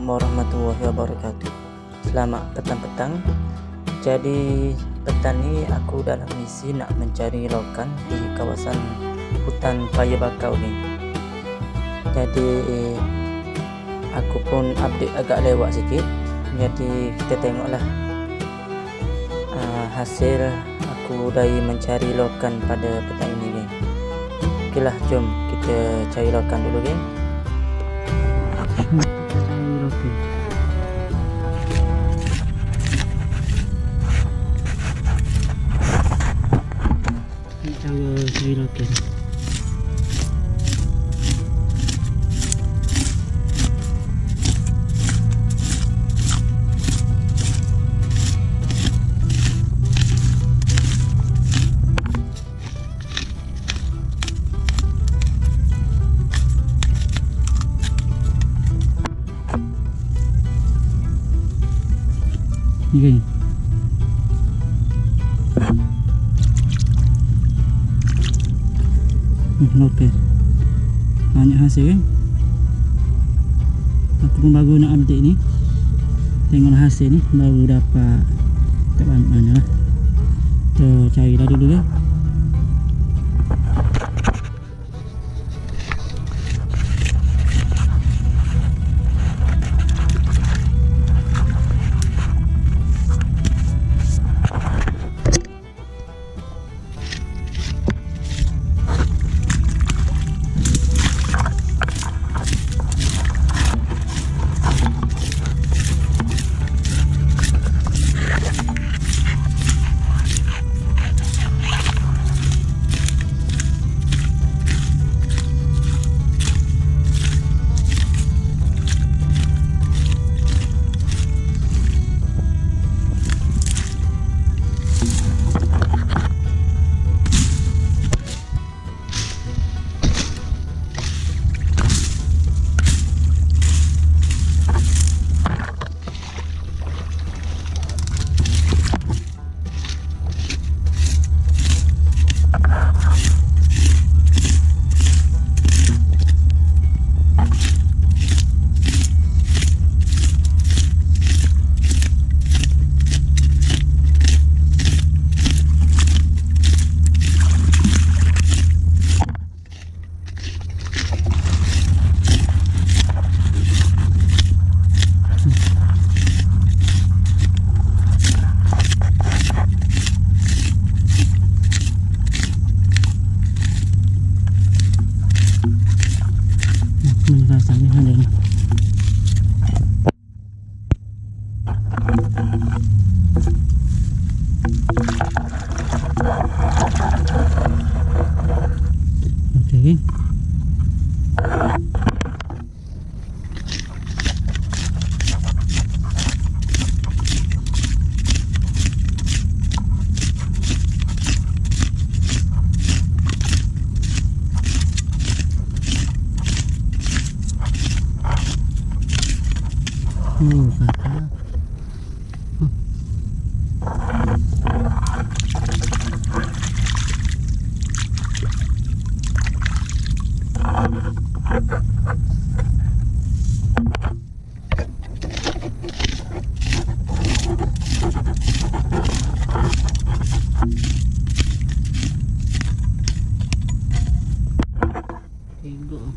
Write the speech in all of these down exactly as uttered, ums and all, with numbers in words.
Assalamualaikum warahmatullahi wabarakatuh. Selamat petang-petang. Jadi petang ni aku dalam misi nak mencari lokan di kawasan hutan paya bakau ni. Jadi aku pun update agak lewat sikit. Jadi kita tengoklah uh, hasil aku dari mencari lokan pada petang ini, geng. Okeylah, jom kita cari lokan dulu, geng. Cara cari lokan. Ni geng. Hmm, okey. Banyak hasil, geng. Aku pun baru nak update ni. Tengoklah hasil ni, baru dapat tak banyak mana lah. Kita carilah dulu, geng. Rasanya ada ni. Okey, geng. Oh, kakak. Huh. Tengok.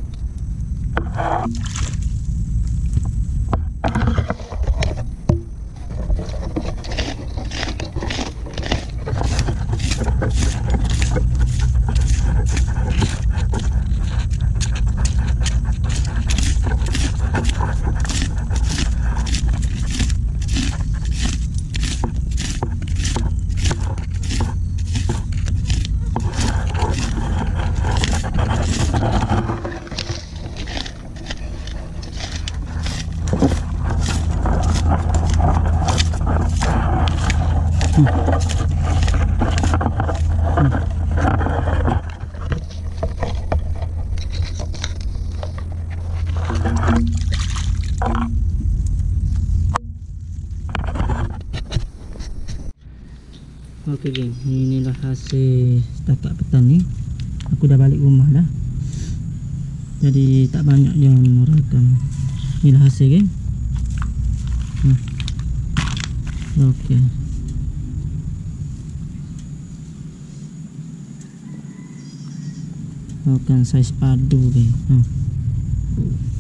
Hmm. Hmm. Okey, geng, inilah hasil setakat petang ni. Aku dah balik rumah dah. Jadi tak banyak yang merekam. Inilah hasil, geng. Hmm. Oke. Bukan size padu deh. Hmm.